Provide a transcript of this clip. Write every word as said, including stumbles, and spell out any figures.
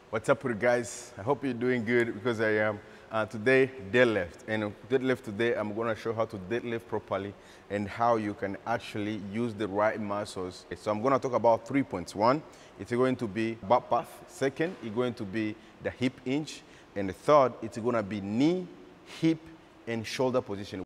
What's up with you guys? I hope you're doing good because I am. Uh, today, deadlift. And deadlift today, I'm going to show how to deadlift properly and how you can actually use the right muscles. So I'm going to talk about three points. One, it's going to be back path. Second, it's going to be the hip hinge. And the third, it's going to be knee, hip, and shoulder position.